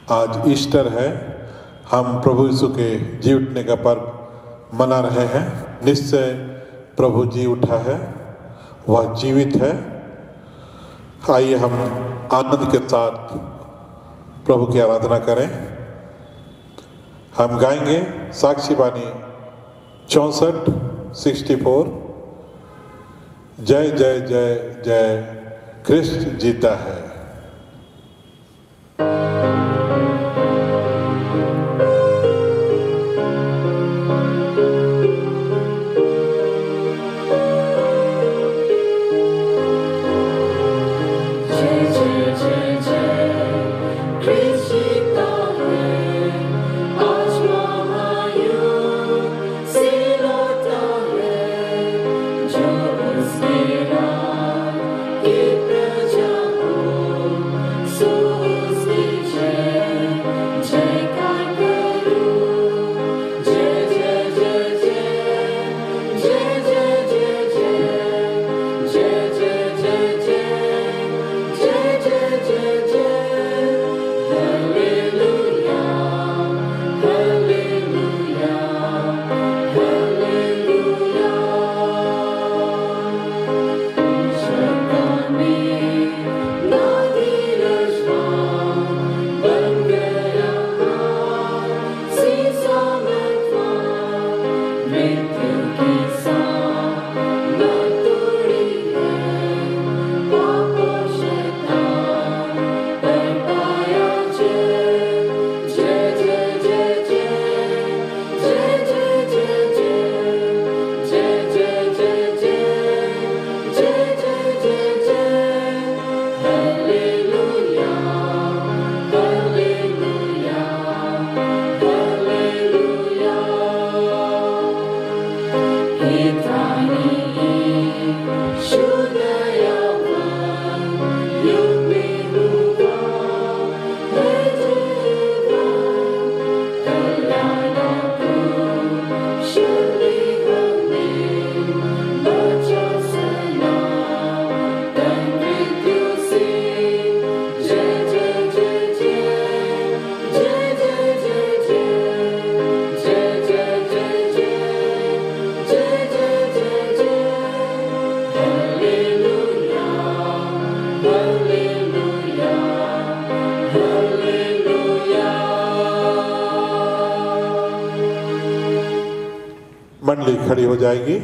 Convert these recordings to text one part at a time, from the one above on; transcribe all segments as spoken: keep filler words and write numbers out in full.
आज ईस्टर है। हम प्रभु यीशु के जी उठने का पर्व मना रहे हैं। निश्चय प्रभु जी उठा है, वह जीवित है। आइए हम आनंद के साथ प्रभु की आराधना करें। हम गाएंगे साक्षी बानी चौसठ सिक्सटी फोर, जय जय जय जय कृष्ण जीता है। मंडली खड़ी हो जाएगी।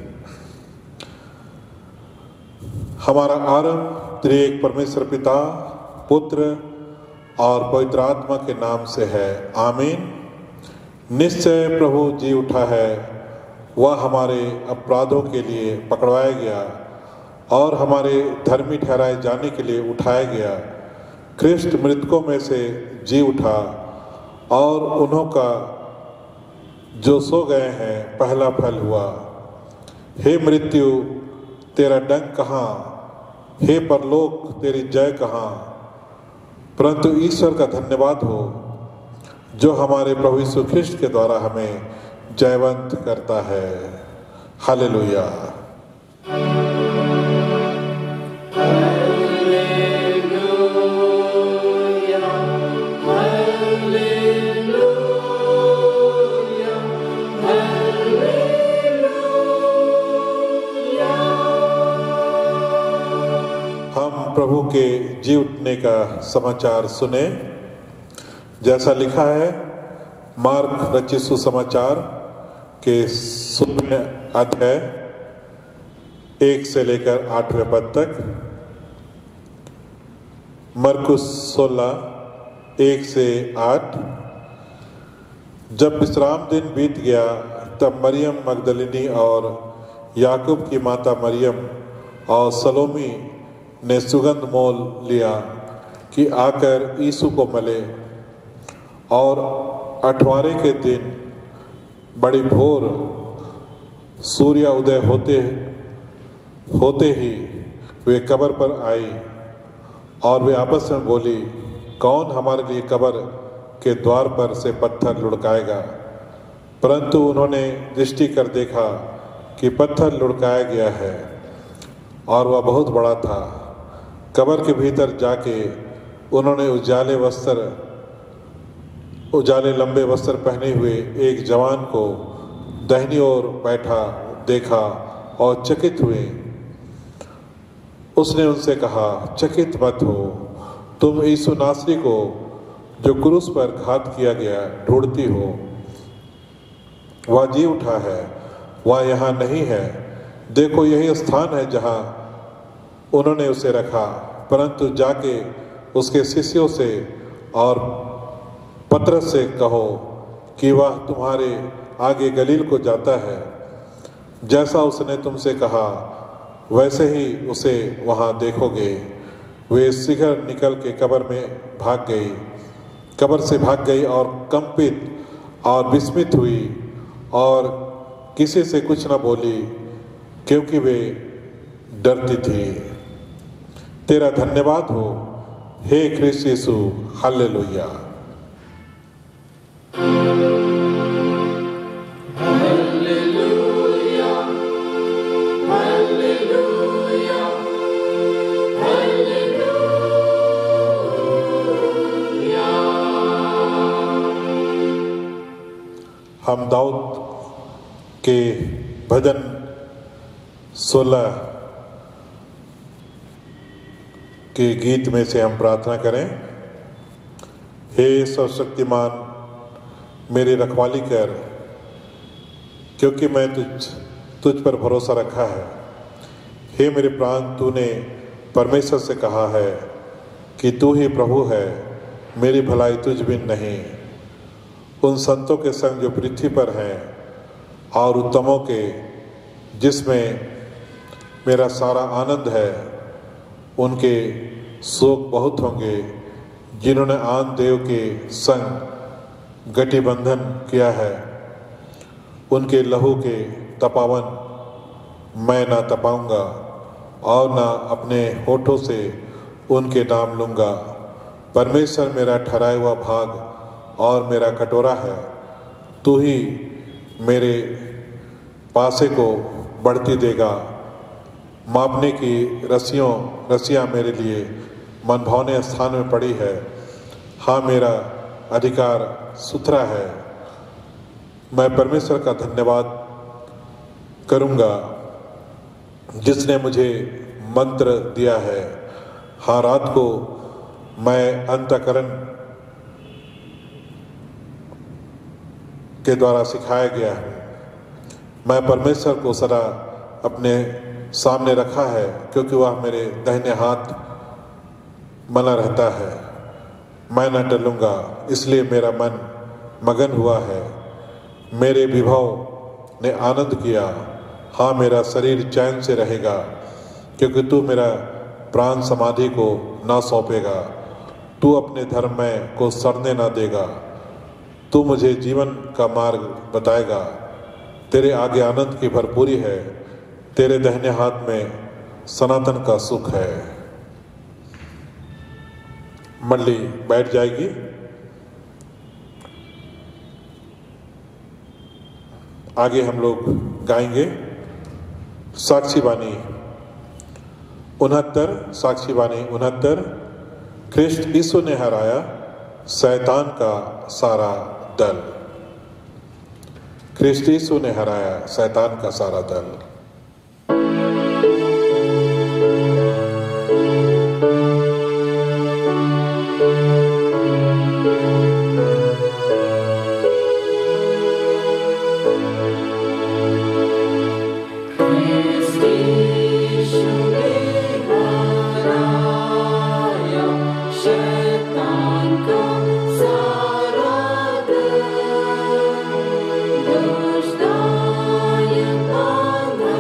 हमारा आरंभ त्रिएक परमेश्वर पिता, पुत्र और पवित्र आत्मा के नाम से है, आमीन। निश्चय प्रभु जी उठा है, वह हमारे अपराधों के लिए पकड़वाया गया और हमारे धर्मी ठहराए जाने के लिए उठाया गया। कृष्ण मृतकों में से जी उठा और उन्हों का जो सो गए हैं पहला फल हुआ। हे मृत्यु तेरा डंक कहाँ, हे परलोक तेरी जय कहाँ। परंतु ईश्वर का धन्यवाद हो जो हमारे प्रभु यीशु ख्रिस्ट के द्वारा हमें जयवंत करता है। हालेलुया। प्रभु के जी उठने का समाचार सुने। जैसा लिखा है मार्क रचित सुसमाचार के सोलहवें अध्याय एक से लेकर आठवें पद तक। मरकुस सोलह एक से आठ। जब विश्राम दिन बीत गया तब मरियम मगदलिनी और याकूब की माता मरियम और सलोमी ने सुगंध मोल लिया कि आकर यीशु को मिले। और अठवारे के दिन बड़ी भोर सूर्य उदय होते होते ही वे कब्र पर आई और वे आपस में बोली, कौन हमारे लिए कब्र के द्वार पर से पत्थर लुढ़काएगा। परंतु उन्होंने दृष्टि कर देखा कि पत्थर लुढ़काया गया है और वह बहुत बड़ा था। कब्र के भीतर जाके उन्होंने उजाले वस्त्र उजाले लंबे वस्त्र पहने हुए एक जवान को दाहिनी ओर बैठा देखा और चकित हुए। उसने उनसे कहा, चकित मत हो, तुम यीशु नासरी को जो क्रूस पर घात किया गया ढूंढती हो। वह जी उठा है, वह यहाँ नहीं है। देखो, यही स्थान है जहाँ उन्होंने उसे रखा। परंतु जाके उसके शिष्यों से और पतरस से कहो कि वह तुम्हारे आगे गलील को जाता है। जैसा उसने तुमसे कहा वैसे ही उसे वहाँ देखोगे। वे शीघ्र निकल के कब्र में भाग गई कब्र से भाग गई और कंपित और विस्मित हुई और किसी से कुछ न बोली, क्योंकि वे डरती थी। तेरा धन्यवाद हो हे ख्रिस्त यीशु। हालेलुया। हम दाऊद के भजन सोलह के गीत में से हम प्रार्थना करें। हे सर्वशक्तिमान, मेरी रखवाली कर, क्योंकि मैं तुझ तुझ पर भरोसा रखा है। हे मेरे प्राण, तूने परमेश्वर से कहा है कि तू ही प्रभु है, मेरी भलाई तुझ बिन नहीं। उन संतों के संग जो पृथ्वी पर हैं और उत्तमों के, जिसमें मेरा सारा आनंद है, उनके शोक बहुत होंगे जिन्होंने आन देव के संग गठबंधन किया है। उनके लहू के तपावन मैं ना तपाऊंगा और ना अपने होठों से उनके नाम लूँगा। परमेश्वर मेरा ठहराया हुआ भाग और मेरा कटोरा है। तू ही मेरे पासे को बढ़ती देगा। मापने की रस्सियों रस्सियाँ मेरे लिए मनभावने स्थान में पड़ी है। हाँ, मेरा अधिकार सुथरा है। मैं परमेश्वर का धन्यवाद करूँगा जिसने मुझे मंत्र दिया है। हाँ, रात को मैं अंतःकरण के द्वारा सिखाया गया है। मैं परमेश्वर को सदा अपने सामने रखा है, क्योंकि वह मेरे दाहिने हाथ बना रहता है। मैं न टलूँगा, इसलिए मेरा मन मगन हुआ है। मेरे विभव ने आनंद किया। हाँ, मेरा शरीर चैन से रहेगा, क्योंकि तू मेरा प्राण समाधि को ना सौंपेगा। तू अपने धर्म में को सड़ने ना देगा। तू मुझे जीवन का मार्ग बताएगा। तेरे आगे आनंद की भरपूरी है। तेरे दाहिने हाथ में सनातन का सुख है। मंडली बैठ जाएगी। आगे हम लोग गाएंगे साक्षी बानी उनहत्तर। साक्षी बानी उनहत्तर। ख्रिस्त यीशु ने हराया शैतान का सारा दल। ख्रिस्त यीशु ने हराया शैतान का सारा दल। Dushdayan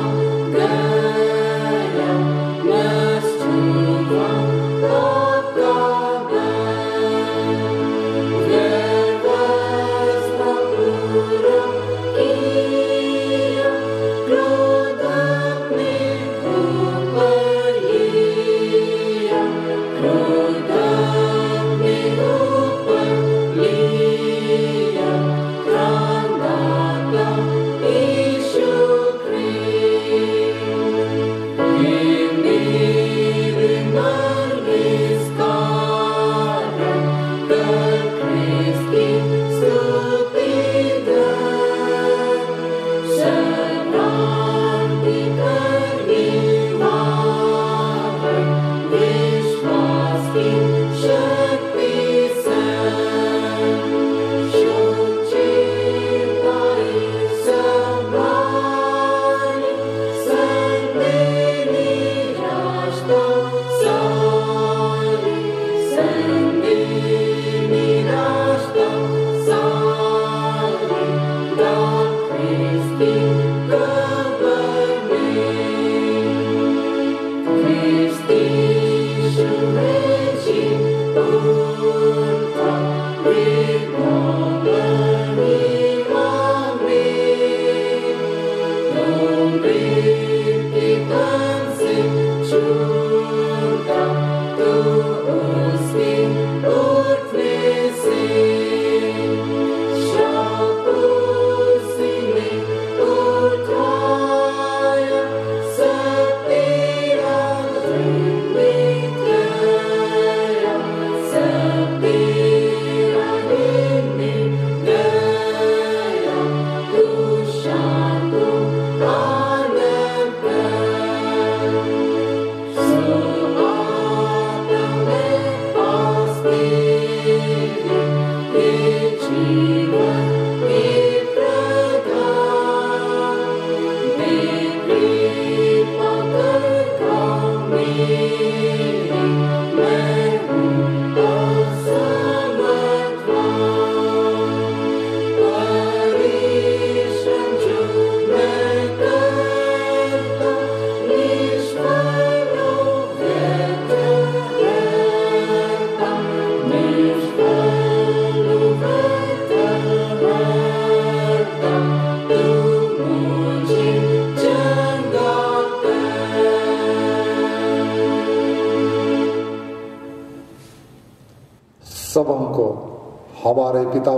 हमारे पिता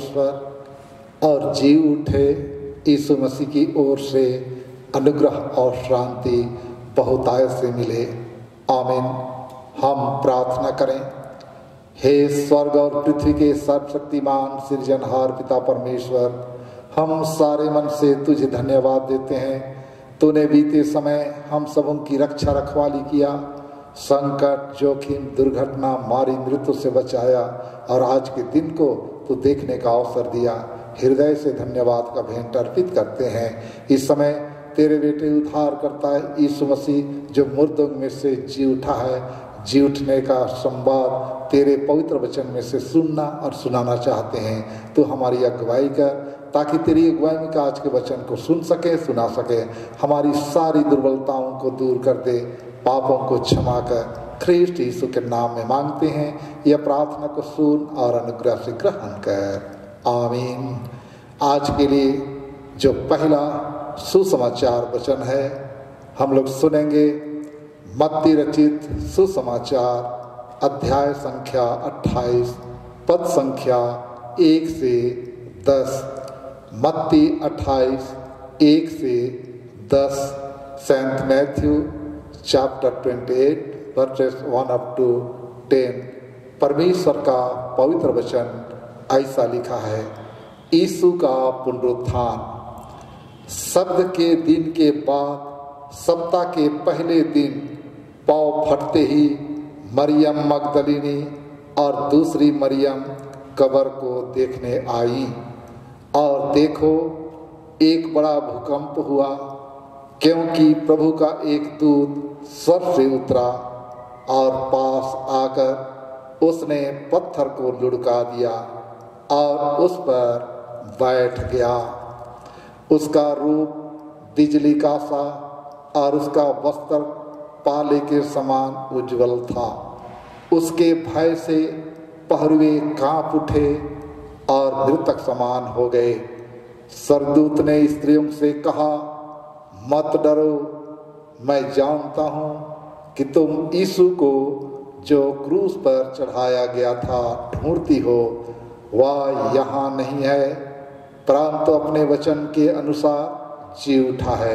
परमेश्वर और जी उठे यीशु मसीह की ओर से अनुग्रह और शांति बहुतायत से मिले। आमीन। हम प्रार्थना करें। हे स्वर्ग और पृथ्वी के सर्वशक्तिमान सृजनहार पिता परमेश्वर, हम सारे मन से तुझे धन्यवाद देते हैं। तूने बीते समय हम सबों की रक्षा रखवाली किया, संकट, जोखिम, दुर्घटना, मारी मृत्यु से बचाया और आज के दिन को तू देखने का अवसर दिया। हृदय से धन्यवाद का भेंट अर्पित करते हैं। इस समय तेरे बेटे उद्धार करता है यीशु मसीह जो मुर्दों में से जी उठा है, जी उठने का संवाद तेरे पवित्र वचन में से सुनना और सुनाना चाहते हैं। तू हमारी अगुवाई कर ताकि तेरी अगुवाई में का आज के वचन को सुन सके, सुना सके। हमारी सारी दुर्बलताओं को दूर कर दे, पापों को क्षमा कर। ख्रीष्ट यीशु के नाम में मांगते हैं। यह प्रार्थना को सुन और अनुग्रह से ग्रहण कर। आमीन। आज के लिए जो पहला सुसमाचार वचन है हम लोग सुनेंगे मत्ती रचित सुसमाचार अध्याय संख्या अट्ठाईस पद संख्या एक से दस। मत्ती अट्ठाईस एक से दस। सेंट मैथ्यू चैप्टर अट्ठाईस verses one up to ten. परमेश्वर का पवित्र वचन ऐसा लिखा है। यीशु का पुनरुत्थान। शब्द के दिन के बाद सप्ताह के पहले दिन पाँव फटते ही मरियम मगदलिनी और दूसरी मरियम कब्र को देखने आई, और देखो एक बड़ा भूकंप हुआ, क्योंकि प्रभु का एक दूत स्वर्ग से उतरा और पास आकर उसने पत्थर को लुढ़का दिया और उस पर बैठ गया। उसका रूप बिजली का सा और उसका वस्त्र पाले के समान उज्जवल था। उसके भय से पहरुए कांप उठे और मृतक समान हो गए। स्वर्गदूत ने स्त्रियों से कहा, मत डरो, मैं जानता हूँ कि तुम यीशु को जो क्रूस पर चढ़ाया गया था ढूंढती हो। वह यहाँ नहीं है, परंतु अपने वचन के अनुसार जी उठा है।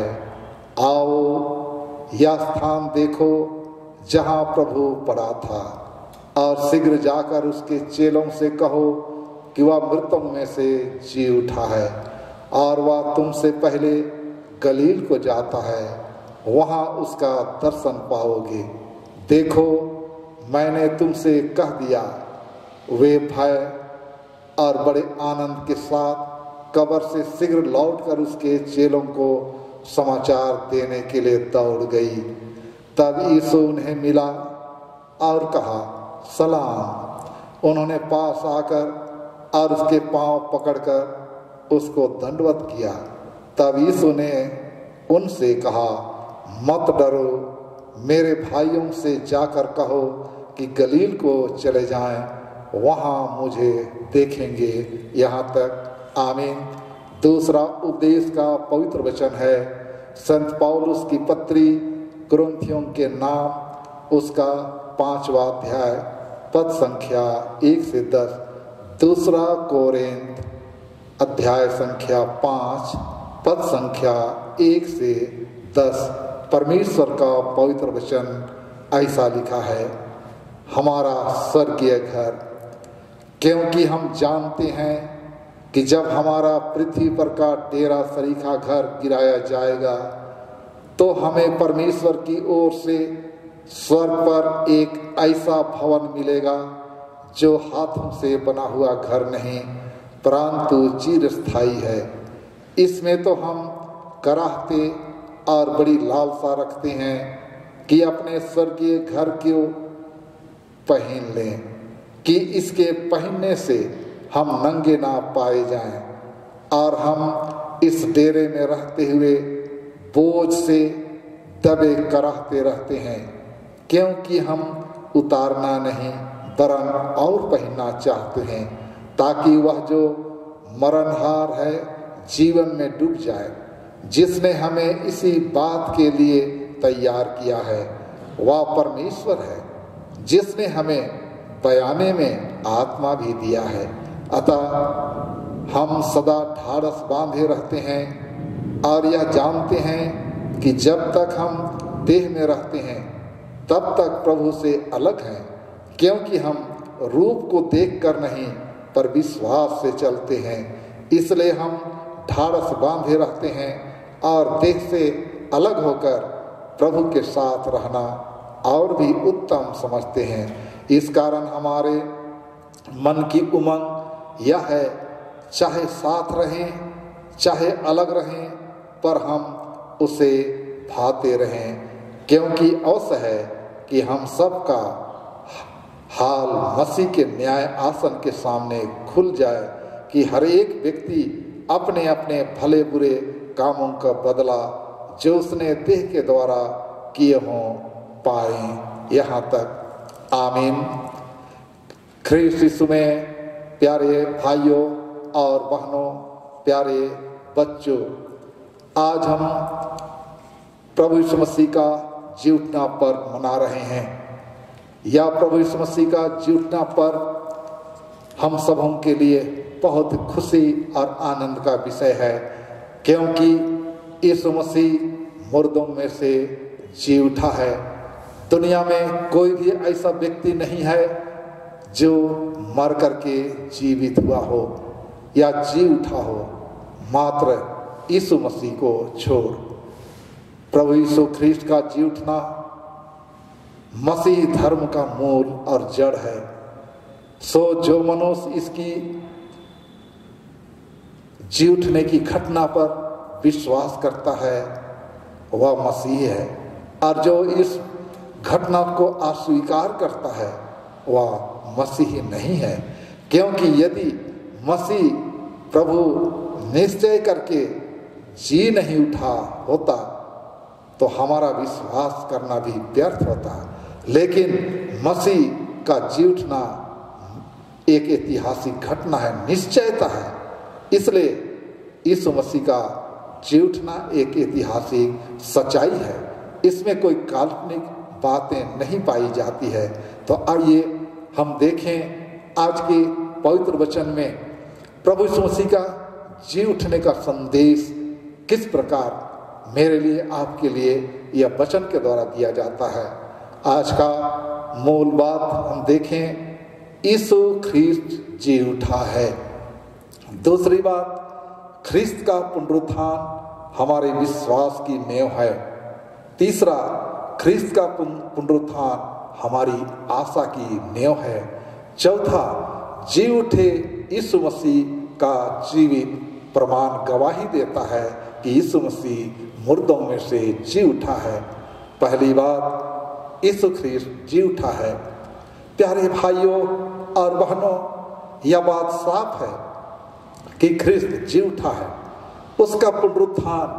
आओ यह स्थान देखो जहाँ प्रभु पड़ा था, और शीघ्र जाकर उसके चेलों से कहो कि वह मृतों में से जी उठा है, और वह तुमसे पहले गलील को जाता है, वहाँ उसका दर्शन पाओगे। देखो मैंने तुमसे कह दिया। वे भय और बड़े आनंद के साथ कब्र से शीघ्र लौटकर उसके चेलों को समाचार देने के लिए दौड़ गई। तब यीशु उन्हें मिला और कहा, सलाम। उन्होंने पास आकर और उसके पांव पकड़कर उसको दंडवत किया। तब यीशु ने उनसे कहा, मत डरो, मेरे भाइयों से जाकर कहो कि गलील को चले जाएं, वहाँ मुझे देखेंगे। यहाँ तक। आमीन। दूसरा उपदेश का पवित्र वचन है संत पौलुस की पत्री कुरिन्थियों के नाम, उसका पांचवा अध्याय पद संख्या एक से दस। दूसरा कोरिन्थ अध्याय संख्या पाँच पद संख्या एक से दस। परमेश्वर का पवित्र वचन ऐसा लिखा है, हमारा स्वर्गीय घर। क्योंकि हम जानते हैं कि जब हमारा पृथ्वी पर का डेरा सरीखा घर गिराया जाएगा, तो हमें परमेश्वर की ओर से स्वर्ग पर एक ऐसा भवन मिलेगा जो हाथों से बना हुआ घर नहीं, परंतु चिरस्थायी है। इसमें तो हम कराहते और बड़ी लालसा रखते हैं कि अपने स्वर्गीय घर को पहन लें, कि इसके पहनने से हम नंगे ना पाए जाएं, और हम इस डेरे में रहते हुए बोझ से दबे कराहते रहते हैं, क्योंकि हम उतारना नहीं वरन और पहनना चाहते हैं, ताकि वह जो मरणहार है जीवन में डूब जाए, जिसने हमें इसी बात के लिए तैयार किया है। वह परमेश्वर है जिसने हमें बयाने में आत्मा भी दिया है। अतः हम सदा ढाढ़स बांधे रहते हैं और यह जानते हैं कि जब तक हम देह में रहते हैं तब तक प्रभु से अलग हैं, क्योंकि हम रूप को देखकर नहीं पर विश्वास से चलते हैं। इसलिए हम ढाढ़स बांधे रहते हैं और देह से अलग होकर प्रभु के साथ रहना और भी उत्तम समझते हैं। इस कारण हमारे मन की उमंग यह है, चाहे साथ रहें चाहे अलग रहें, पर हम उसे भाते रहें, क्योंकि अवश्य है कि हम सबका हाल मसीह के न्याय आसन के सामने खुल जाए कि हर एक व्यक्ति अपने अपने भले बुरे कामों का बदला जो उसने देह के द्वारा किए हों पाए। यहाँ तक आमीन। ख्रीस्त यीशु में प्यारे भाइयों और बहनों, प्यारे बच्चों, आज हम प्रभु यीशु मसीह का जी उठना पर्व मना रहे हैं। यह प्रभु यीशु मसीह का जी उठना पर्व हम सबों के लिए बहुत खुशी और आनंद का विषय है, क्योंकि यीशु मसीह मुर्दों में से जी उठा है। दुनिया में कोई भी ऐसा व्यक्ति नहीं है जो मर करके जीवित हुआ हो या जी उठा हो, मात्र यीशु मसीह को छोड़। प्रभु यीशु ख्रीस्ट का जी उठना मसीह धर्म का मूल और जड़ है। सो जो मनुष्य इसकी जी उठने की घटना पर विश्वास करता है वह मसीह है, और जो इस घटना को अस्वीकार करता है वह मसीह नहीं है। क्योंकि यदि मसीह प्रभु निश्चय करके जी नहीं उठा होता तो हमारा विश्वास करना भी व्यर्थ होता। लेकिन मसीह का जी उठना एक ऐतिहासिक घटना है, निश्चयता है। इसलिए यीशु मसीह का जी उठना एक ऐतिहासिक सच्चाई है, इसमें कोई काल्पनिक बातें नहीं पाई जाती है। तो आइए हम देखें आज के पवित्र वचन में प्रभु यीशु मसीह का जी उठने का संदेश किस प्रकार मेरे लिए आपके लिए यह वचन के द्वारा दिया जाता है। आज का मूल बात हम देखें, यीशु ख्रीस्त जी उठा है। दूसरी बात, ख्रीस्त का पुनरुत्थान हमारे विश्वास की नींव है। तीसरा, ख्रीस्त का पुनरुत्थान हमारी आशा की नींव है। चौथा, जी उठे यीशु मसीह का जीवित प्रमाण गवाही देता है कि यीशु मसीह मुर्दों में से जी उठा है। पहली बात, यीशु ख्रीस्त जी उठा है। प्यारे भाइयों और बहनों, यह बात साफ है कि ख्रीस्त जी उठा है। उसका पुनरुत्थान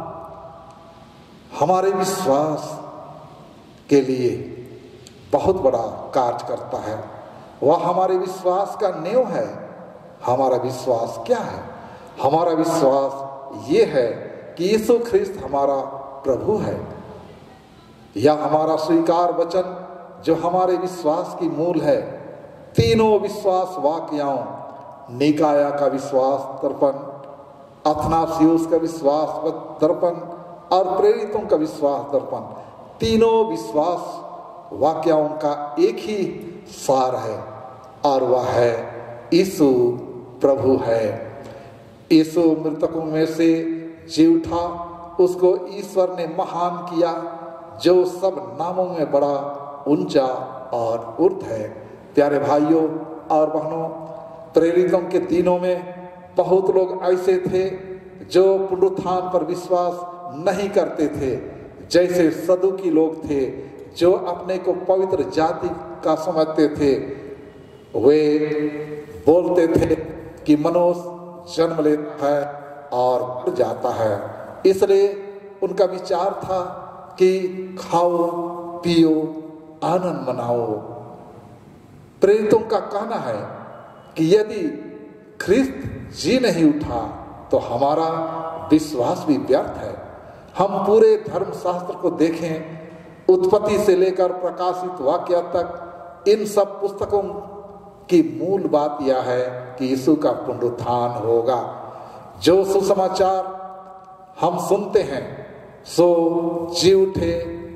हमारे विश्वास के लिए बहुत बड़ा कार्य करता है। वह हमारे विश्वास का नींव है। हमारा विश्वास क्या है? हमारा विश्वास ये है कि यीशु ख्रीस्त हमारा प्रभु है। यह हमारा स्वीकार वचन जो हमारे विश्वास की मूल है। तीनों विश्वास वाक्यों, निकाया का विश्वास दर्पण, अथनासियुस का विश्वास दर्पण और प्रेरितों का विश्वास दर्पण, तीनों विश्वास वाक्यों का एक ही सार है, और वह है यीशु प्रभु है। यीशु मृतकों में से जी उठा, उसको ईश्वर ने महान किया जो सब नामों में बड़ा, ऊंचा और उर्ध है। प्यारे भाइयों और बहनों, प्रेरितों के दिनों में बहुत लोग ऐसे थे जो पुनरुत्थान पर विश्वास नहीं करते थे। जैसे सदुकी लोग थे जो अपने को पवित्र जाति का समझते थे। वे बोलते थे कि मनुष्य जन्म लेता है और मर जाता है, इसलिए उनका विचार था कि खाओ पियो आनंद मनाओ। प्रेरितों का कहना है कि यदि ख्रीस्त जी नहीं उठा तो हमारा विश्वास भी व्यर्थ है। हम पूरे धर्मशास्त्र को देखें, उत्पत्ति से लेकर प्रकाशित वाक्य तक, इन सब पुस्तकों कि मूल बात यह है कि यीशु का पुनरुत्थान होगा। जो सुसमाचार हम सुनते हैं सो जी उठे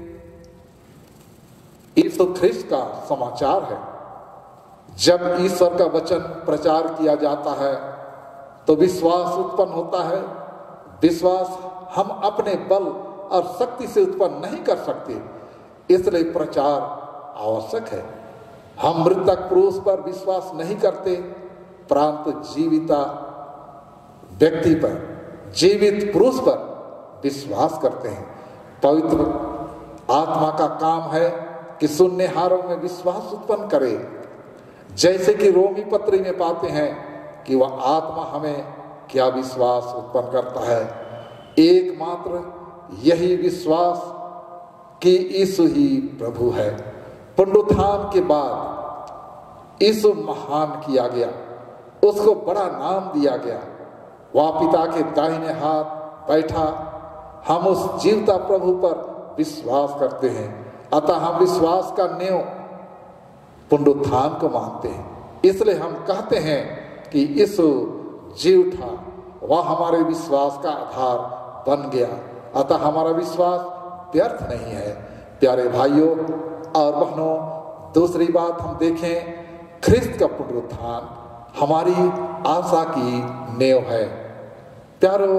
यीशु ख्रिस्त का समाचार है। जब ईश्वर का वचन प्रचार किया जाता है तो विश्वास उत्पन्न होता है। विश्वास हम अपने बल और शक्ति से उत्पन्न नहीं कर सकते, इसलिए प्रचार आवश्यक है। हम मृतक पुरुष पर विश्वास नहीं करते, परंतु जीविता व्यक्ति पर, जीवित पुरुष पर विश्वास करते हैं। पवित्र आत्मा का काम है कि सुननेहारों में विश्वास उत्पन्न करे। जैसे कि रोमी पत्री में पाते हैं कि वह आत्मा हमें क्या विश्वास उत्पन्न करता है, एकमात्र यही विश्वास कि यीशु ही प्रभु है। पुनरुत्थान के बाद यीशु महान किया गया, उसको बड़ा नाम दिया गया, वह पिता के दाहिने हाथ बैठा। हम उस जीवता प्रभु पर विश्वास करते हैं, अतः हम विश्वास का नेव पुनरुत्थान को मानते हैं। इसलिए हम कहते हैं कि यीशु जी उठा, वह हमारे विश्वास का आधार बन गया, अतः हमारा विश्वास व्यर्थ नहीं है। प्यारे भाइयों और बहनों, दूसरी बात हम देखें, ख्रिस्त का पुनरुत्थान हमारी आशा की नेव है। प्यारो,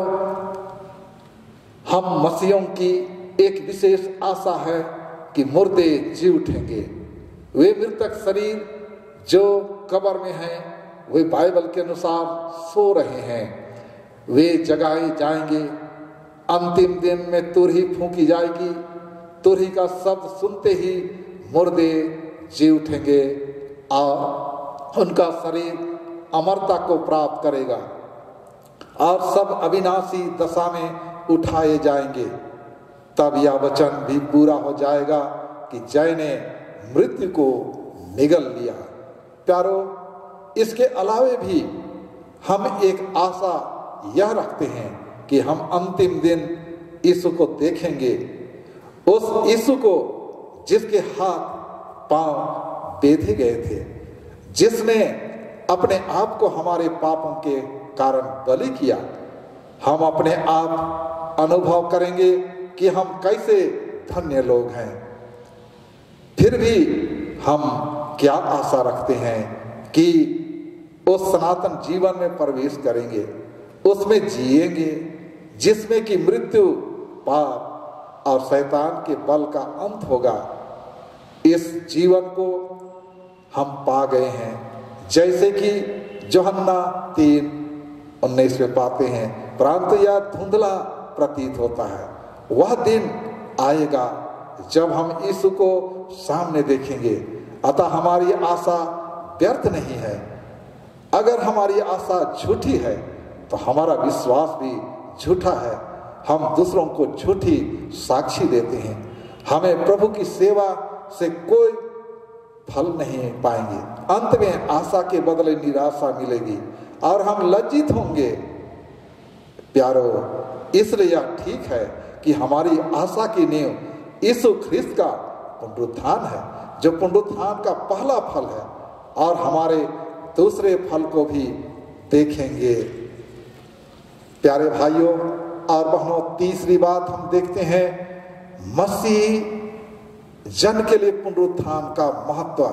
हम मसीहों की एक विशेष आशा है कि मुर्दे जी उठेंगे। वे मृतक शरीर जो कब्र में हैं, वे बाइबल के अनुसार सो रहे हैं, वे जगाए जाएंगे। अंतिम दिन में तुरही फूंकी जाएगी, तुरही का शब्द सुनते ही मुर्दे जी उठेंगे और उनका शरीर अमरता को प्राप्त करेगा और सब अविनाशी दशा में उठाए जाएंगे। तब यह वचन भी पूरा हो जाएगा कि जय ने मृत्यु को निगल लिया। प्यारो, इसके अलावे भी हम एक आशा यह रखते हैं कि हम अंतिम दिन यीशु को देखेंगे, उस यीशु को जिसके हाथ पांव बेधे गए थे, जिसने अपने आप को हमारे पापों के कारण बलि किया। हम अपने आप अनुभव करेंगे कि हम कैसे धन्य लोग हैं। फिर भी हम क्या आशा रखते हैं कि उस सनातन जीवन में प्रवेश करेंगे, उसमें जिएंगे जिसमें कि मृत्यु, पाप और शैतान के बल का अंत होगा। इस जीवन को हम पा गए हैं, जैसे कि यूहन्ना तीन उन्नीस में पाते हैं, परंतु यह धुंधला प्रतीत होता है। वह दिन आएगा जब हम यीशु को सामने देखेंगे, अतः हमारी आशा व्यर्थ नहीं है। अगर हमारी आशा झूठी है तो हमारा विश्वास भी झूठा है। हम दूसरों को झूठी साक्षी देते हैं। हमें प्रभु की सेवा से कोई फल नहीं पाएंगे। अंत में आशा के बदले निराशा मिलेगी और हम लज्जित होंगे। प्यारो, इसलिए यह ठीक है कि हमारी आशा की नींव यीशु ख्रिस्त का पुनरुत्थान है, जो पुनरुत्थान का पहला फल है, और हमारे दूसरे फल को भी देखेंगे। प्यारे भाइयों और बहनों, तीसरी बात हम देखते हैं, मसीह जन के लिए पुनरुत्थान का महत्व।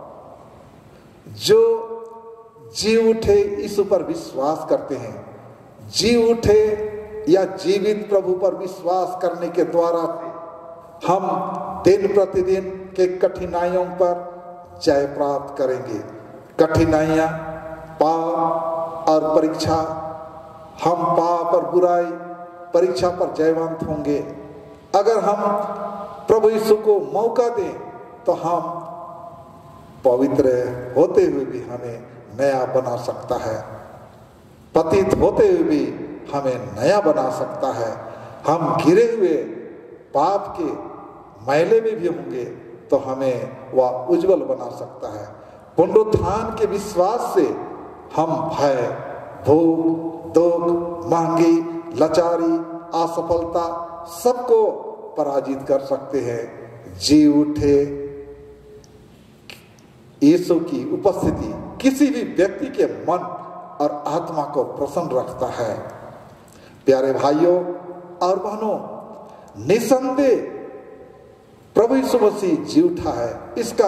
जो जी उठे यीशु पर विश्वास करते हैं, जी उठे या जीवित प्रभु पर विश्वास करने के द्वारा हम दिन प्रतिदिन के कठिनाइयों पर जय प्राप्त करेंगे। कठिनाइयां, पाप और परीक्षा, हम पाप और बुराई परीक्षा पर जयवंत होंगे। अगर हम प्रभु यीशु को मौका दें तो हम पवित्र होते हुए भी हमें नया बना सकता है, पतित होते हुए भी हमें नया बना सकता है। हम गिरे हुए पाप के मैले में भी होंगे तो हमें वह उज्जवल बना सकता है। पुनरुत्थान के विश्वास से हम भय, भूख, दुख, महंगी, लाचारी, असफलता सबको पराजित कर सकते हैं। जी उठे यीशु की उपस्थिति किसी भी व्यक्ति के मन और आत्मा को प्रसन्न रखता है। प्यारे भाइयों और बहनों, निसंदेह प्रभु यीशु मसीह जी उठा है, इसका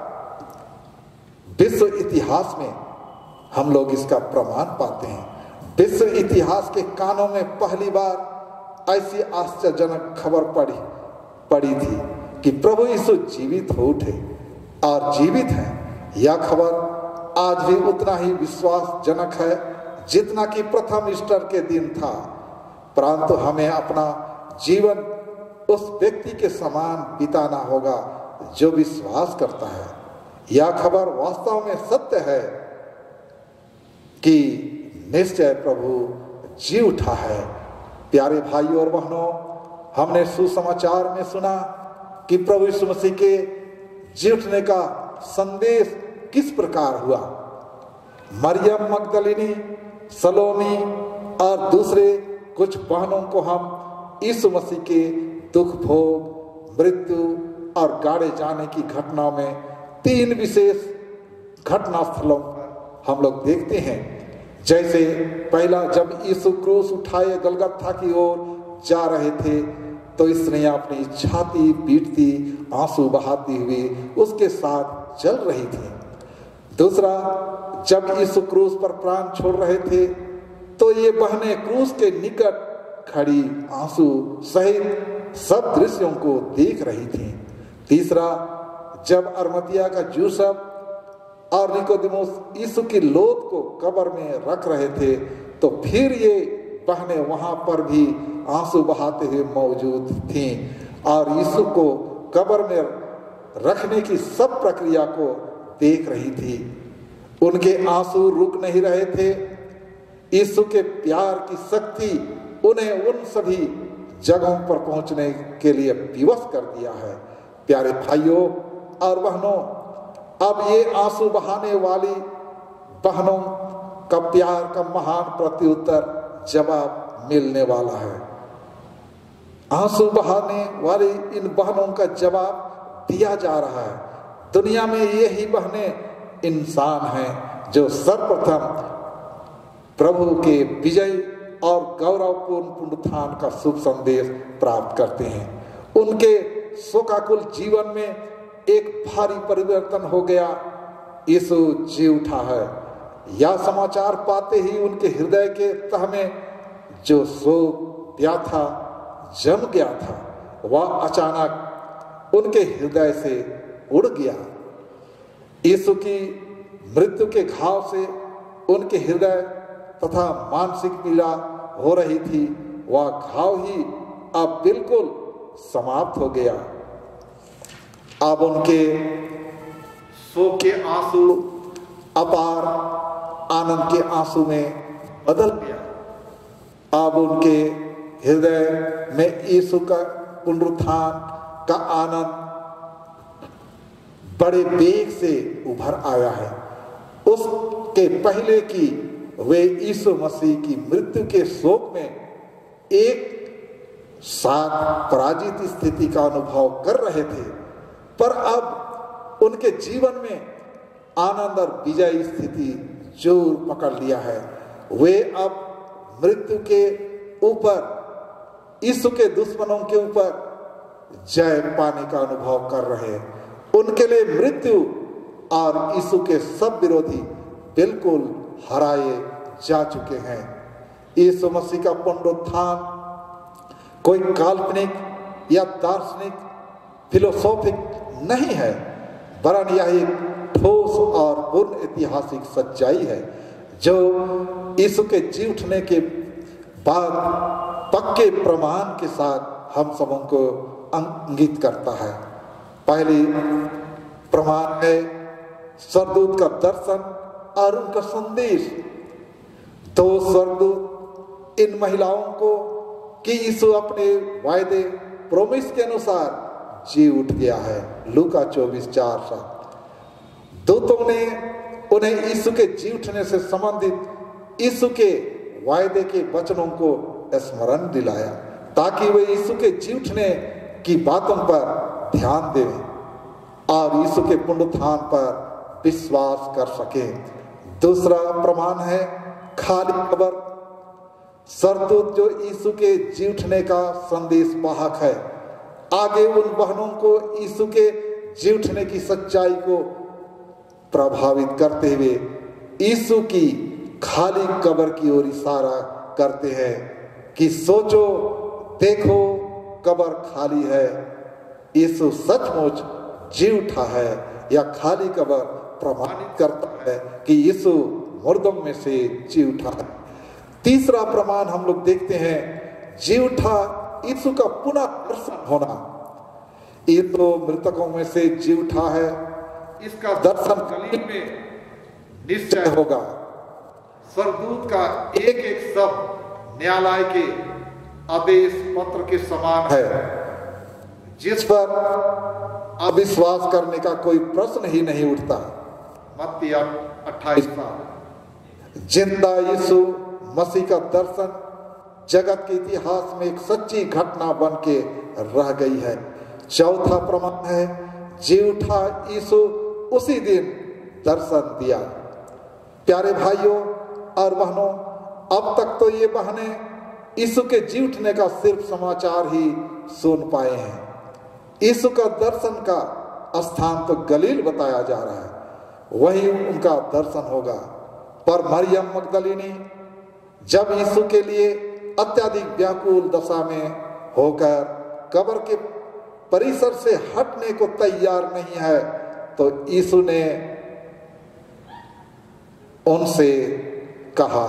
विश्व इतिहास में हम लोग इसका प्रमाण पाते हैं। विश्व इतिहास के कानों में पहली बार ऐसी आश्चर्यजनक खबर पड़ी पड़ी थी कि प्रभु यीशु जीवित हो उठे और जीवित हैं। यह खबर आज भी उतना ही विश्वासजनक है जितना कि प्रथम ईस्टर के दिन था, परंतु हमें अपना जीवन उस व्यक्ति के समान बिताना होगा जो विश्वास करता है। यह खबर वास्तव में सत्य है कि निश्चय प्रभु जी उठा है। प्यारे भाइयों और बहनों, हमने सुसमाचार में सुना कि प्रभु यीशु मसीह के जी उठने का संदेश किस प्रकार हुआ। मरियम मगदलिनी, सलोमी और दूसरे कुछ बहनों को हम यीशु मसीह के दुख भोग, मृत्यु और गाड़े जाने की घटना में तीन विशेष घटना स्थलों पर हम लोग देखते हैं। जैसे पहला, जब यीशु क्रूस उठाए गलगथा की ओर जा रहे थे तो स्त्रियां अपनी छाती पीटती, आंसू बहाती हुई उसके साथ चल रही थी। दूसरा, जब यीशु क्रूस पर प्राण छोड़ रहे थे तो ये बहनें क्रूस के निकट खड़ी आंसू सहित सब दृश्यों को देख रही थी। तीसरा, जब अरमतिया का यूसुफ और निकोदेमुस यीशु की लोथ को कब्र में रख रहे थे तो फिर ये बहनें वहां पर भी आंसू बहाते हुए मौजूद थीं और यीशु को कब्र में रखने की सब प्रक्रिया को देख रही थी। उनके आंसू रुक नहीं रहे थे। यीशु के प्यार की शक्ति उन्हें उन सभी जगहों पर पहुंचने के लिए विवश कर दिया है। प्यारे भाइयों और बहनों, अब ये आंसू बहाने वाली बहनों का प्यार का महान प्रत्युत्तर जवाब मिलने वाला है। आंसू बहाने वाली इन बहनों का जवाब दिया जा रहा है। दुनिया में यही बहनें इंसान हैं जो सर्वप्रथम प्रभु के विजय और गौरवपूर्ण पुनरुत्थान का शुभ संदेश प्राप्त करते हैं। उनके शोकाकुल जीवन में एक भारी परिवर्तन हो गया। यीशु जी उठा है, यह समाचार पाते ही उनके हृदय के तह में जो शोक व्याथा जम गया था वह अचानक उनके हृदय से उड़ गया। यीशु की मृत्यु के घाव से उनके हृदय तथा मानसिक पीड़ा हो रही थी, वह घाव ही अब बिल्कुल समाप्त हो गया। अब उनके शोक के आंसू अपार आनंद के आंसू में बदल गया। अब उनके हृदय में यीशु का पुनरुत्थान का आनंद बड़े वेग से उभर आया है। उसके पहले की वे यीशु मसीह की मृत्यु के शोक में एक साथ पराजित स्थिति का अनुभव कर रहे थे, पर अब उनके जीवन में आनंद और विजय स्थिति जोर पकड़ लिया है। वे अब मृत्यु के ऊपर, यीशु के दुश्मनों के ऊपर जय पाने का अनुभव कर रहे हैं। उनके लिए मृत्यु और यीशु के सब विरोधी बिल्कुल हराए जा चुके हैं। यीशु मसीह का पुनरुत्थान कोई काल्पनिक या दार्शनिक फिलोसॉफिक नहीं है, वरन यह एक ठोस और पूर्ण ऐतिहासिक सच्चाई है जो यीशु के जी उठने के बाद पक्के प्रमाण के साथ हम सबों को इंगित करता है। पहली प्रमाण है स्वर्गदूत का दर्शन और उनका संदेश। दो स्वर्गदूत इन महिलाओं को कि यीशु अपने वायदे प्रोमिस के अनुसार जी उठ गया है, लूका चौबीस चार सात। दूतों ने उन्हें यीशु के जी उठने से संबंधित यीशु के वायदे के वचनों को स्मरण दिलाया ताकि वे यीशु के जी उठने की बातों पर ध्यान दें और यीशु के पुनरुत्थान पर विश्वास कर सके। दूसरा प्रमाण है खाली कब्र। सरदूत जो यीशु के जी उठने का संदेश वाहक है, आगे उन बहनों को यीशु के जी उठने की सच्चाई को प्रभावित करते हुए यीशु की खाली कब्र की ओर इशारा करते हैं कि सोचो, देखो कब्र खाली है, यीशु सचमुच जी उठा है। या खाली कब्र प्रमाणित करता है कि यीशु मुर्दों में से जी उठा है। तीसरा प्रमाण हम लोग देखते हैं, जी उठा यीशु का पुनः दर्शन होना। ये तो मृतकों में से जी उठा है, इसका दर्शन गलील में निश्चय होगा। सरदूत का एक एक शब्द न्यायालय के आदेश पत्र के समान है, जिस पर अविश्वास करने का कोई प्रश्न ही नहीं उठता। मत्ती अट्ठाईस जिंदा यीशु मसीह का दर्शन जगत के इतिहास में एक सच्ची घटना बन के रह गई है। चौथा प्रमाण है, जी उठा यीशु उसी दिन दर्शन दिया। प्यारे भाइयों और बहनों, अब तक तो ये बहनें यीशु के जी उठने का सिर्फ समाचार ही सुन पाए हैं। यीशु का दर्शन का स्थान तो गलील बताया जा रहा है, वही उनका दर्शन होगा। पर मरियम मगदलिनी जब यीशु के लिए अत्यधिक व्याकुल दशा में होकर कब्र के परिसर से हटने को तैयार नहीं है, तो यीशु ने उनसे कहा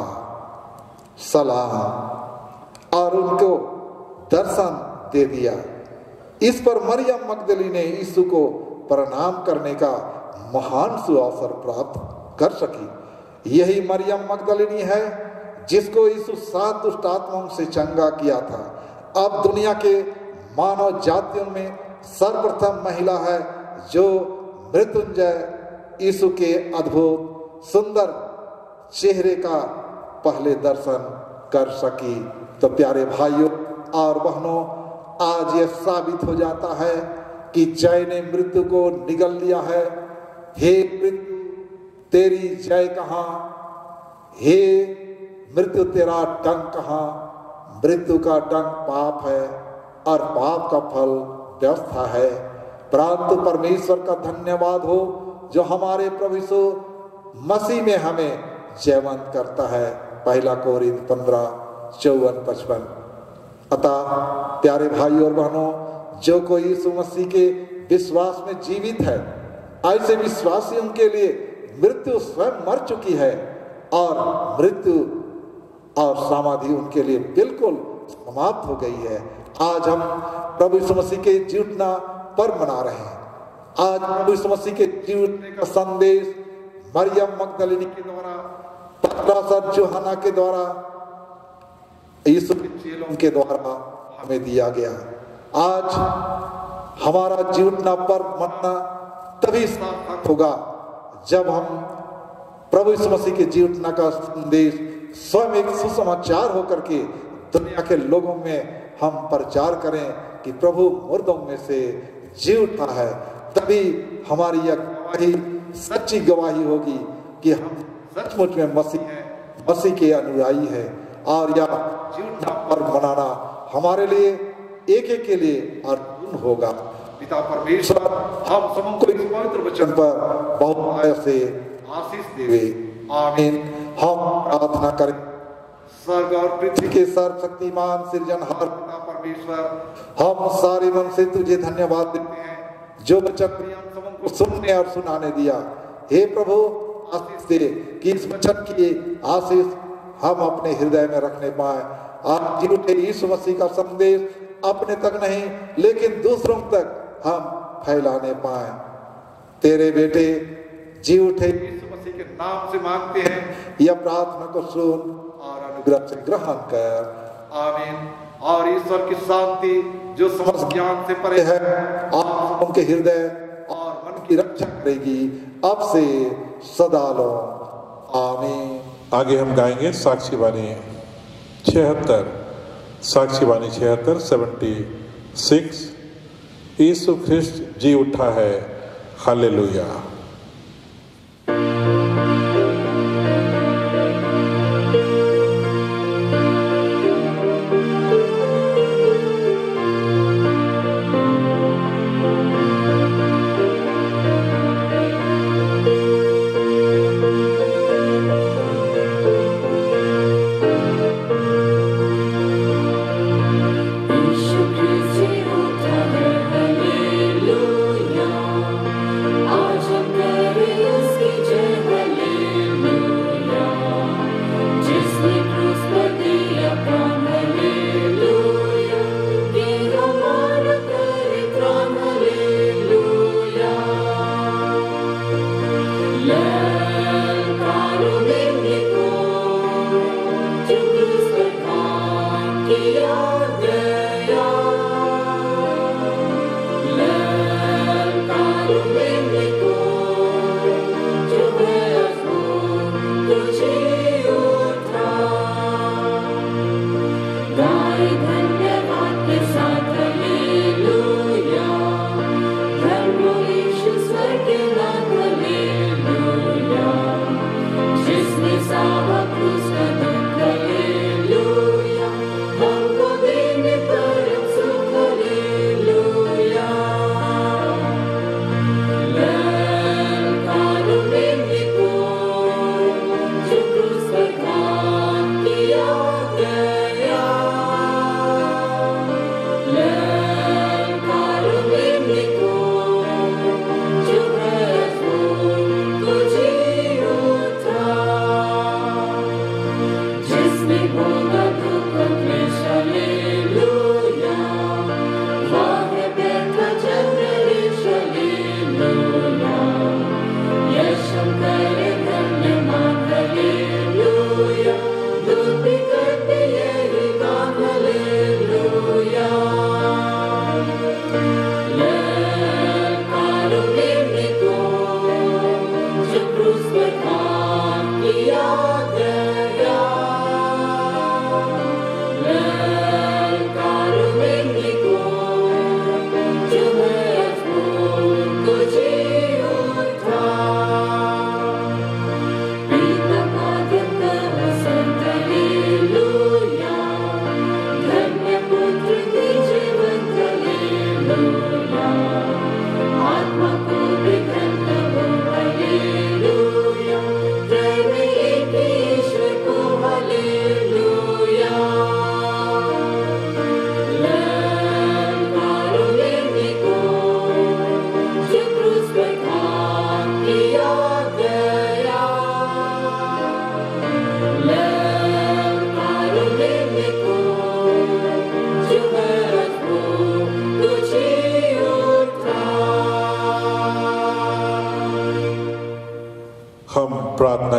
सलाम और उनको दर्शन दे दिया। इस पर मरियम मगदली ने यीशु को प्रणाम करने का महान सुअवसर प्राप्त कर सकी। यही मरियम मगदलिनी है जिसको यीशु सात दुष्ट आत्माओं से चंगा किया था। अब दुनिया के मानव जातियों में सर्वप्रथम महिला है जो मृत्युंजय यीशु के अद्भुत सुंदर चेहरे का पहले दर्शन कर सकी। तो प्यारे भाइयों और बहनों, आज यह साबित हो जाता है कि जय ने मृत्यु को निगल लिया है। हे मृत्यु, तेरी जय कहाँ? हे मृत्यु, तेरा डंक कहाँ? मृत्यु का डंक पाप है और पाप का फल व्यवस्था है। परंतु परमेश्वर का धन्यवाद हो जो हमारे प्रभु यीशु मसीह में हमें जयवंत करता है। पहला कोरिन्थ पंद्रह चौवन पचपन। अतः प्यारे भाई और बहनों, जो कोई यीशु मसीह के विश्वास में जीवित है, ऐसे विश्वासियों के लिए मृत्यु स्वयं मर चुकी है और मृत्यु और समाधि उनके लिए बिल्कुल समाप्त हो गई है। आज हम प्रभु यीशु मसीह के जी उठना पर्व मना रहे हैं। आज प्रभु यीशु मसीह के जी उठने का संदेश मरियम मगदलिनी के द्वारा, पतरस और यूहन्ना के द्वारा, यीशु के चेलों के द्वारा हमें दिया गया। आज हमारा जी उठना पर्व मनाना तभी सार्थक होगा जब हम प्रभु यीशु मसीह के जी उठना का संदेश स्वयं एक सुसमाचार होकर के दुनिया के लोगों में हम प्रचार करें कि प्रभु मुर्दों में से जी उठा है। तभी हमारी यह गवाही सच्ची गवाही होगी कि हम सचमुच में मसीह हैं, मसीह के अनुयायी हैं। और यह जी उठना पर्व मनाना हमारे लिए एक एक के लिए अर्पण होगा। पिता परमेश्वर हम सबको इस पवित्र वचन पर बहुत आय से आशीष देवे। आमीन। हम प्रार्थना करें। स्वर्ग और पृथ्वी के सर्वशक्तिमान सृजनहार पिता परमेश्वर, हम सारे मन से तुझे धन्यवाद देते हैं जो वचन हम सबको सुनने और सुनाने दिया। हे प्रभु, आशीष दे कि इस वचन की आशीष हम अपने हृदय में रखने पाए। आज जी उठे यीशु मसीह का संदेश अपने तक नहीं लेकिन दूसरों तक हम फैलाने पाए। तेरे बेटे जी उठे यीशु मसीह के नाम से मांगते हैं, यह प्रार्थना को सुन और अनुग्रह से ग्रहण कर। आमीन। और ईश्वर की शांति जो समस्त ज्ञान से परे है, आप उनके हृदय और मन की रक्षा करेगी अब से सदा लो। आमीन। आगे हम गाएंगे साक्षी वाणी छिहत्तर, साक्षी वाणी छिहत्तर सेवेंटी सिक्स। यीशु ख्रिस्त जी उठा है, हालेलुया।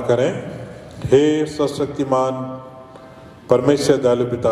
करें। हे सर्वशक्तिमान परमेश्वर दयालु पिता,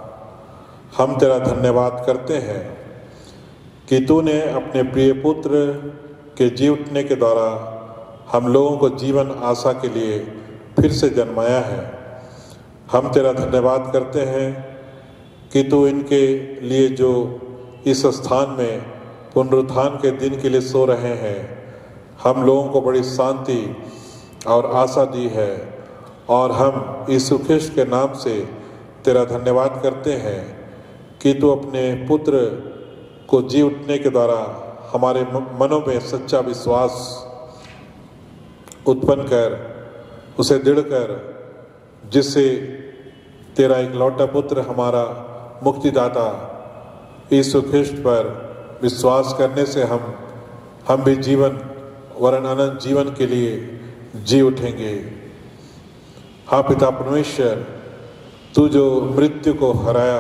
हम तेरा धन्यवाद करते हैं कि तूने अपने प्रिय पुत्र के जी उठने के द्वारा हम लोगों को जीवन आशा के लिए फिर से जन्माया है। हम तेरा धन्यवाद करते हैं कि तू इनके लिए जो इस स्थान में पुनरुत्थान के दिन के लिए सो रहे हैं, हम लोगों को बड़ी शांति और आशा दी है। और हम यीशु ख्रिस्त के नाम से तेरा धन्यवाद करते हैं कि तू अपने पुत्र को जी उठने के द्वारा हमारे मनों में सच्चा विश्वास उत्पन्न कर, उसे दृढ़ कर, जिससे तेरा एक लौटा पुत्र हमारा मुक्तिदाता यीशु ख्रिस्त पर विश्वास करने से हम हम भी जीवन वरन अनंत जीवन के लिए जी उठेंगे। हाँ पिता परमेश्वर, तू जो मृत्यु को हराया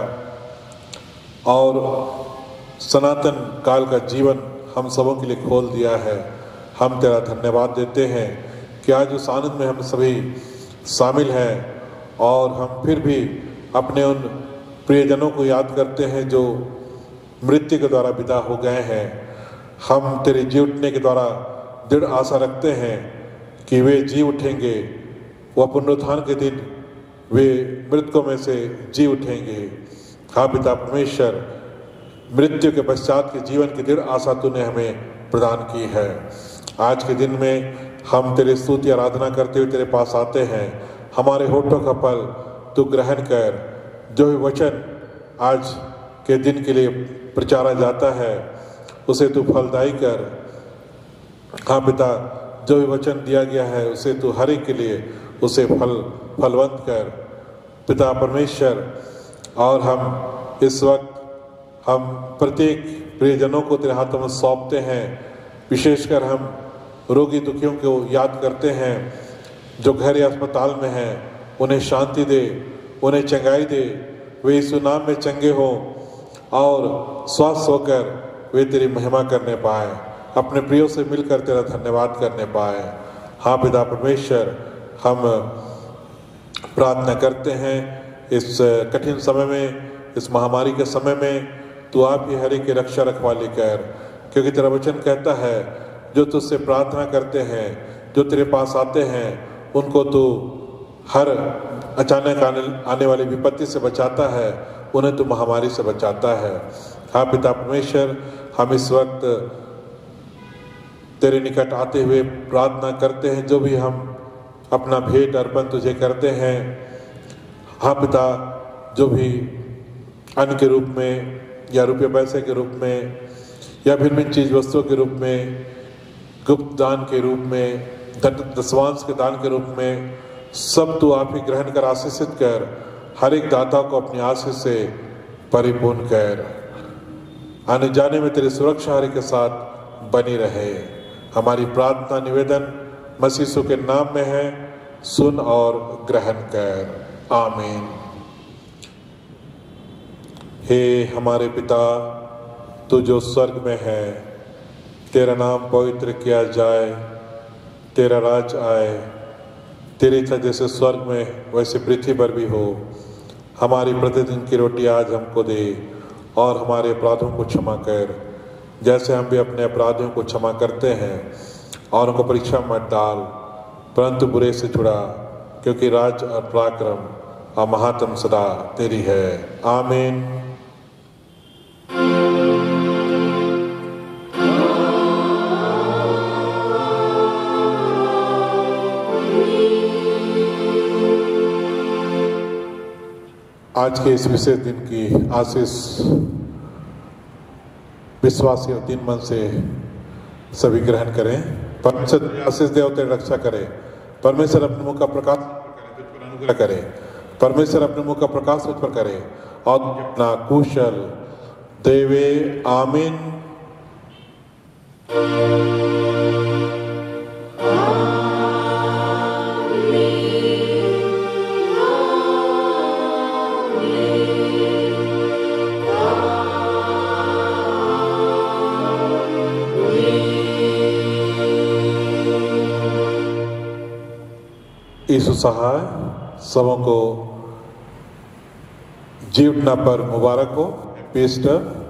और सनातन काल का जीवन हम सबों के लिए खोल दिया है, हम तेरा धन्यवाद देते हैं कि आज उस आनंद में हम सभी शामिल हैं और हम फिर भी अपने उन प्रियजनों को याद करते हैं जो मृत्यु के द्वारा विदा हो गए हैं। हम तेरे जी उठने के द्वारा दृढ़ आशा रखते हैं कि वे जी उठेंगे, वह पुनरुत्थान के दिन वे मृतकों में से जी उठेंगे। हाँ पिता परमेश्वर, मृत्यु के पश्चात के जीवन की दृढ़ आशा तूने हमें प्रदान की है। आज के दिन में हम तेरे स्तुति आराधना करते हुए तेरे पास आते हैं। हमारे होठों का फल तू ग्रहण कर। जो भी वचन आज के दिन के लिए प्रचारा जाता है उसे तू फलदायी कर। हाँ पिता, जो भी वचन दिया गया है उसे तू हर एक के लिए उसे फल फलवंत कर पिता परमेश्वर। और हम इस वक्त हम प्रत्येक प्रियजनों को तेरे हाथों में सौंपते हैं। विशेषकर हम रोगी दुखियों को याद करते हैं जो घर या अस्पताल में हैं। उन्हें शांति दे, उन्हें चंगाई दे, वे यीशु नाम में चंगे हों और स्वस्थ होकर वे तेरी महिमा करने पाए, अपने प्रियों से मिलकर तेरा धन्यवाद करने पाए। हाँ पिता परमेश्वर, हम प्रार्थना करते हैं इस कठिन समय में, इस महामारी के समय में तू आप ही हर एक की रक्षा रखवाली कर, क्योंकि तेरा वचन कहता है जो तुझसे प्रार्थना करते हैं, जो तेरे पास आते हैं, उनको तू हर अचानक आने आने वाली विपत्ति से बचाता है, उन्हें तू महामारी से बचाता है। हाँ पिता परमेश्वर, हम इस वक्त तेरे निकट आते हुए प्रार्थना करते हैं, जो भी हम अपना भेंट अर्पण तुझे करते हैं। हाँ पिता, जो भी अन्न के रूप में या रुपये पैसे के रूप में या भिन्न भिन्न चीज वस्तुओं के रूप में, गुप्त दान के रूप में, दशवांश के दान के रूप में, सब तू आप ही ग्रहण कर आशीषित कर, हर एक दाता को अपनी आशीष से परिपूर्ण कर। आने जाने में तेरी सुरक्षा हर एक के साथ बनी रहे। हमारी प्रार्थना निवेदन मसीह यीशु के नाम में है, सुन और ग्रहण कर। आमीन। हे हमारे पिता, तू जो स्वर्ग में है, तेरा नाम पवित्र किया जाए, तेरा राज आए, तेरी इच्छा जैसे स्वर्ग में वैसे पृथ्वी पर भी हो। हमारी प्रतिदिन की रोटी आज हमको दे और हमारे अपराधों को क्षमा कर, जैसे हम भी अपने अपराधियों को क्षमा करते हैं। और उनको परीक्षा मत डाल, परंतु बुरे से छुड़ा, क्योंकि राज और पराक्रम और महात्म सदा तेरी है। आमीन। आज के इस विशेष दिन की आशीष विश्वासी और तीन मन से सभी ग्रहण करें। परमेश्वर आशीष दे और तेरी रक्षा करे। परमेश्वर अपने मुख का प्रकाश अनुग्रह करे। परमेश्वर अपने मुख का प्रकाश उस पर करे और अपना कुशल देवे। आमीन। सहाय सबों को जी उठना पर मुबारक हो। पेस्टर